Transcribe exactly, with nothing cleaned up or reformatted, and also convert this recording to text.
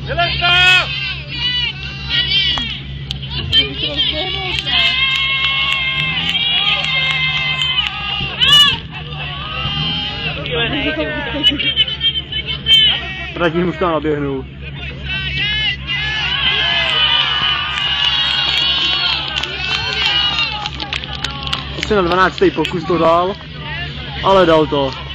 Tratím už tam naběhnu. Asi na dvanáctý pokus to dal, ale dal to.